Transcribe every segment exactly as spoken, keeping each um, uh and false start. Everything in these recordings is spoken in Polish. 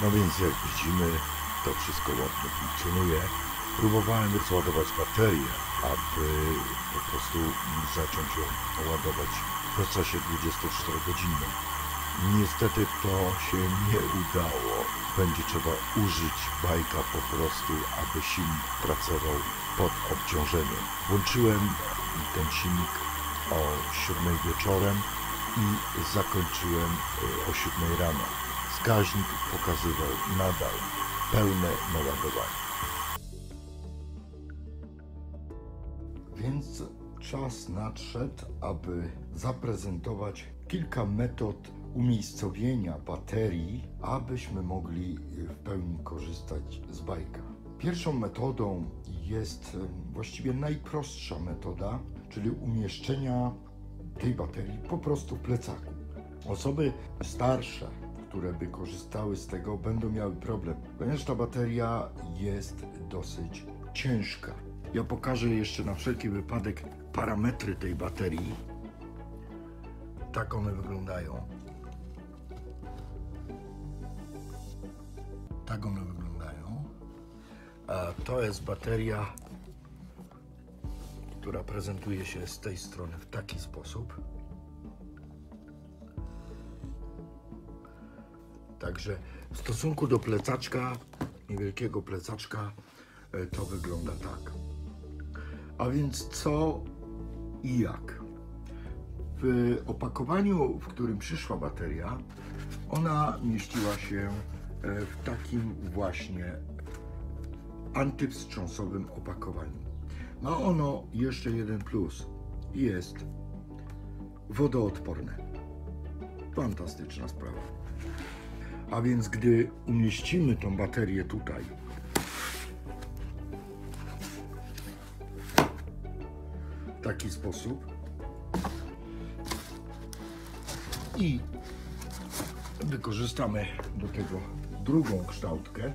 No więc jak widzimy, to wszystko ładnie funkcjonuje. Próbowałem rozładować baterię, aby po prostu zacząć ją ładować w procesie dwudziestoczterogodzinnym. Niestety to się nie udało. Będzie trzeba użyć bajka po prostu, aby silnik pracował pod obciążeniem. Włączyłem ten silnik o siódmej wieczorem i zakończyłem o siódmej rano. Wskaźnik pokazywał nadal pełne naładowanie. Więc czas nadszedł, aby zaprezentować kilka metod umiejscowienia baterii, abyśmy mogli w pełni korzystać z bajka. Pierwszą metodą jest właściwie najprostsza metoda, czyli umieszczenia tej baterii po prostu w plecaku. Osoby starsze, które by korzystały z tego, będą miały problem, ponieważ ta bateria jest dosyć ciężka. Ja pokażę jeszcze na wszelki wypadek parametry tej baterii. Tak one wyglądają. Tak one wyglądają. A to jest bateria, która prezentuje się z tej strony w taki sposób. Także w stosunku do plecaczka, niewielkiego plecaczka, to wygląda tak. A więc co i jak? W opakowaniu, w którym przyszła bateria, ona mieściła się w takim właśnie antywstrząsowym opakowaniu. Ma ono jeszcze jeden plus. Jest wodoodporne. Fantastyczna sprawa. A więc gdy umieścimy tą baterię tutaj, w taki sposób i wykorzystamy do tego drugą kształtkę,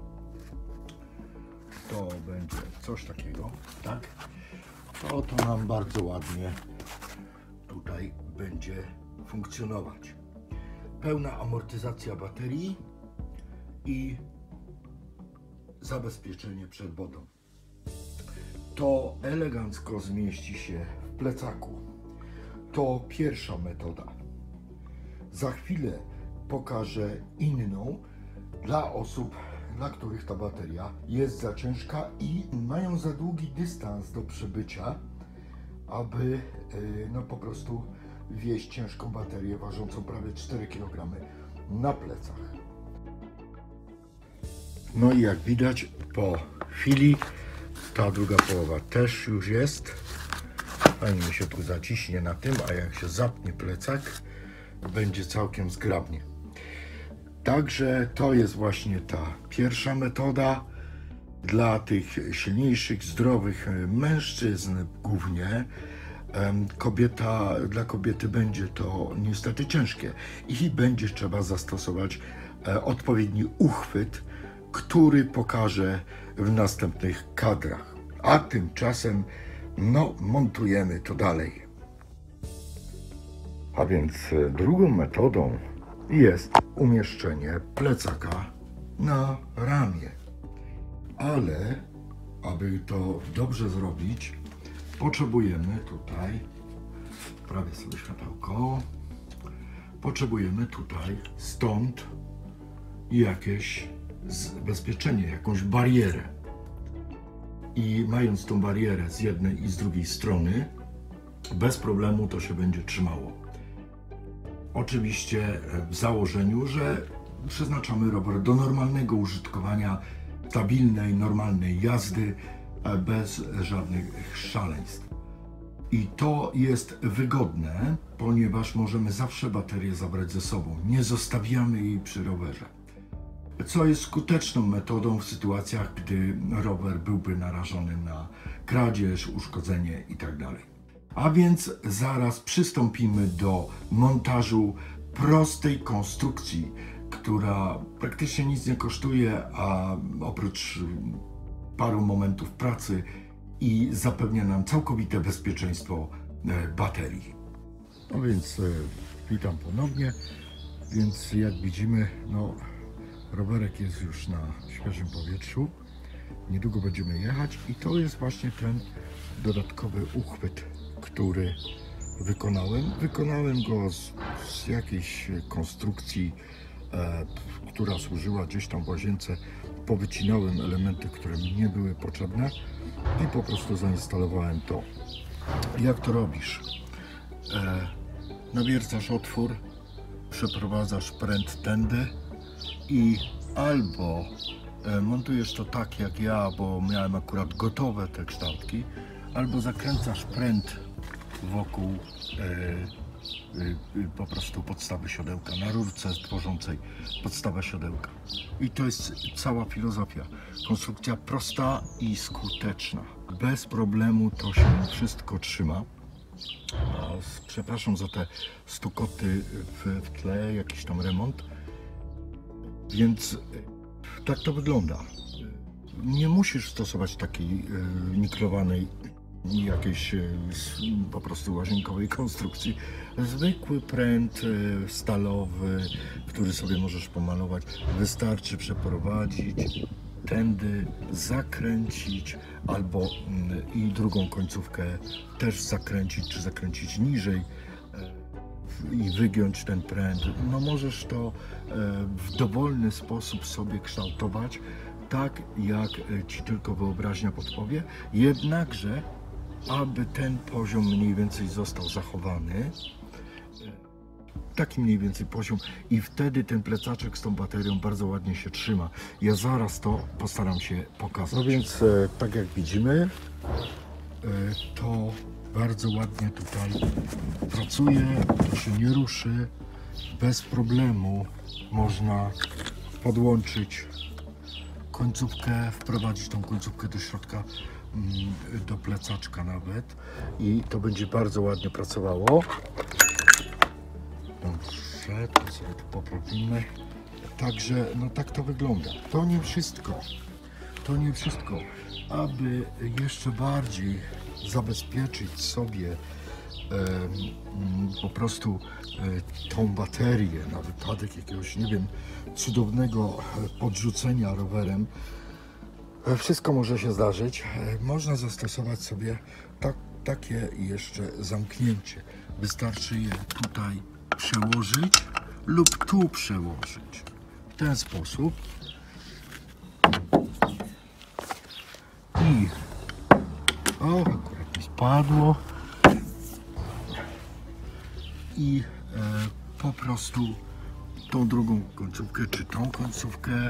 to będzie coś takiego, tak? To to nam bardzo ładnie tutaj będzie funkcjonować. Pełna amortyzacja baterii i zabezpieczenie przed wodą. To elegancko zmieści się w plecaku. To pierwsza metoda. Za chwilę pokażę inną dla osób, dla których ta bateria jest za ciężka i mają za długi dystans do przebycia, aby no po prostu wieźć ciężką baterię ważącą prawie cztery kilogramy na plecach. No i jak widać po chwili ta druga połowa też już jest. Fajnie mi się tu zaciśnie na tym, a jak się zapnie plecak, będzie całkiem zgrabnie. Także to jest właśnie ta pierwsza metoda dla tych silniejszych, zdrowych mężczyzn głównie. Kobieta, dla kobiety będzie to niestety ciężkie i będzie trzeba zastosować odpowiedni uchwyt, który pokażę w następnych kadrach. A tymczasem no, montujemy to dalej. A więc drugą metodą jest umieszczenie plecaka na ramię. Ale aby to dobrze zrobić, potrzebujemy tutaj, prawie sobie światełko, potrzebujemy tutaj stąd jakieś zabezpieczenie, jakąś barierę. I mając tą barierę z jednej i z drugiej strony, bez problemu to się będzie trzymało. Oczywiście w założeniu, że przeznaczamy rower do normalnego użytkowania, stabilnej, normalnej jazdy, bez żadnych szaleństw. I to jest wygodne, ponieważ możemy zawsze baterię zabrać ze sobą. Nie zostawiamy jej przy rowerze. Co jest skuteczną metodą w sytuacjach, gdy rower byłby narażony na kradzież, uszkodzenie itd. A więc zaraz przystąpimy do montażu prostej konstrukcji, która praktycznie nic nie kosztuje, a oprócz paru momentów pracy i zapewnia nam całkowite bezpieczeństwo baterii. No więc witam ponownie. Więc jak widzimy, no, Rowerek jest już na świeżym powietrzu. Niedługo będziemy jechać i to jest właśnie ten dodatkowy uchwyt, który wykonałem. Wykonałem go z, z jakiejś konstrukcji, e, która służyła gdzieś tam w łazience. Powycinałem elementy, które mi nie były potrzebne i po prostu zainstalowałem to. Jak to robisz? E, nawiercasz otwór, przeprowadzasz pręt tędy i albo e, montujesz to tak jak ja, bo miałem akurat gotowe te kształtki, albo zakręcasz pręt wokół e, e, po prostu podstawy siodełka, na rurce tworzącej podstawę siodełka. I to jest cała filozofia. Konstrukcja prosta i skuteczna. Bez problemu to się wszystko trzyma. Przepraszam za te stukoty w, w tle, jakiś tam remont. Więc tak to wygląda. Nie musisz stosować takiej e, niklowanej, jakiejś e, po prostu łazienkowej konstrukcji. Zwykły pręt e, stalowy, który sobie możesz pomalować, wystarczy przeprowadzić tędy, zakręcić albo mm, i drugą końcówkę też zakręcić, czy zakręcić niżej e, i wygiąć ten pręt. No możesz to e, w dowolny sposób sobie kształtować, tak jak Ci tylko wyobraźnia podpowie, jednakże aby ten poziom mniej więcej został zachowany, taki mniej więcej poziom, i wtedy ten plecaczek z tą baterią bardzo ładnie się trzyma. Ja zaraz to postaram się pokazać. No więc e, tak jak widzimy, e, to bardzo ładnie tutaj pracuje, to się nie ruszy, bez problemu można podłączyć końcówkę, wprowadzić tą końcówkę do środka, do plecaczka nawet, i to będzie bardzo ładnie pracowało. Dobrze, to sobie tu poprawimy. Także no tak to wygląda. To nie wszystko. To nie wszystko. Aby jeszcze bardziej zabezpieczyć sobie e, po prostu e, tą baterię na wypadek jakiegoś, nie wiem, cudownego podrzucenia rowerem, wszystko może się zdarzyć. Można zastosować sobie tak, takie jeszcze zamknięcie. Wystarczy je tutaj przełożyć lub tu przełożyć. W ten sposób. I o, akurat mi spadło. I e, po prostu tą drugą końcówkę, czy tą końcówkę e,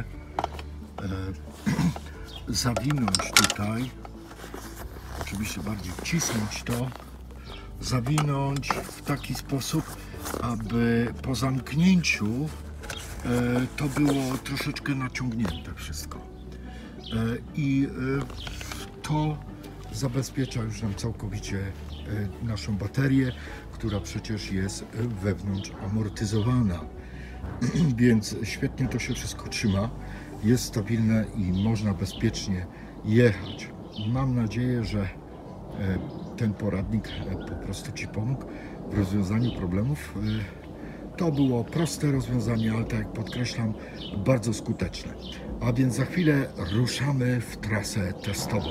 zawinąć tutaj, oczywiście bardziej wcisnąć to, zawinąć w taki sposób, aby po zamknięciu e, to było troszeczkę naciągnięte wszystko. E, I e, to zabezpiecza już nam całkowicie e, naszą baterię, która przecież jest wewnątrz amortyzowana. Więc świetnie to się wszystko trzyma, jest stabilne i można bezpiecznie jechać. Mam nadzieję, że ten poradnik po prostu Ci pomógł w rozwiązaniu problemów. To było proste rozwiązanie, ale tak jak podkreślam, bardzo skuteczne. A więc za chwilę ruszamy w trasę testową.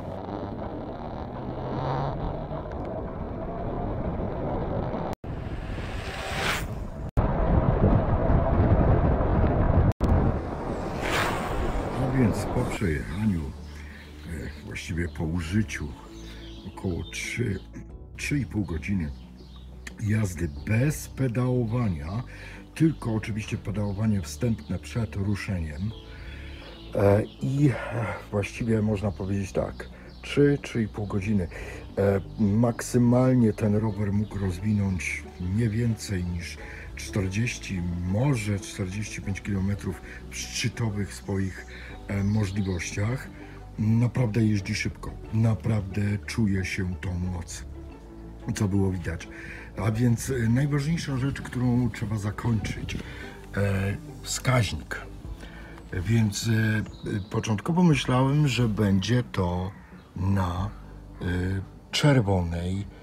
Więc po przejechaniu, właściwie po użyciu około trzy i pół godziny jazdy bez pedałowania, tylko oczywiście pedałowanie wstępne przed ruszeniem, i właściwie można powiedzieć tak, trzy do trzech i pół godziny. Maksymalnie ten rower mógł rozwinąć nie więcej niż czterdzieści, może czterdzieści pięć kilometrów w szczytowych swoich możliwościach. Naprawdę jeździ szybko, naprawdę czuje się tą moc, co było widać. A więc najważniejsza rzecz, którą trzeba zakończyć, e, wskaźnik. Więc e, początkowo myślałem, że będzie to na e, czerwonej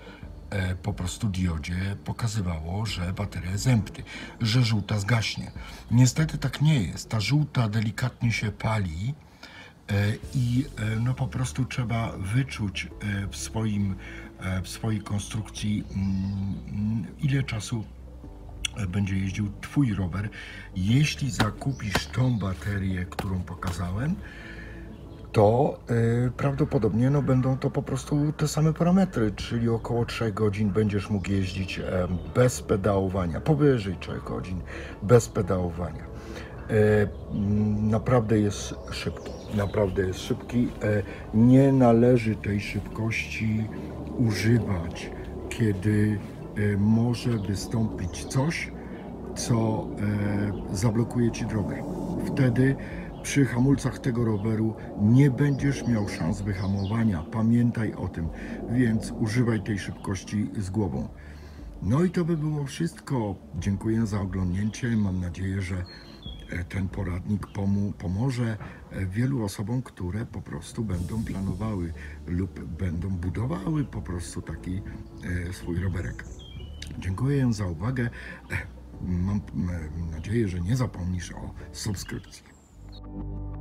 e, po prostu diodzie pokazywało, że bateria jest empty, że żółta zgaśnie. Niestety tak nie jest. Ta żółta delikatnie się pali e, i e, no po prostu trzeba wyczuć e, w, swoim, e, w swojej konstrukcji, mm, ile czasu będzie jeździł Twój rower. Jeśli zakupisz tą baterię, którą pokazałem, to y, prawdopodobnie no, będą to po prostu te same parametry, czyli około trzech godzin będziesz mógł jeździć e, bez pedałowania, powyżej trzech godzin bez pedałowania. E, naprawdę jest szybki, naprawdę jest szybki. E, nie należy tej szybkości używać, kiedy e, może wystąpić coś, co e, zablokuje Ci drogę. Wtedy przy hamulcach tego roweru nie będziesz miał szans wyhamowania. Pamiętaj o tym, więc używaj tej szybkości z głową. No i to by było wszystko. Dziękuję za oglądnięcie. Mam nadzieję, że ten poradnik pomu pomoże wielu osobom, które po prostu będą planowały lub będą budowały po prostu taki swój rowerek. Dziękuję za uwagę. Mam nadzieję, że nie zapomnisz o subskrypcji.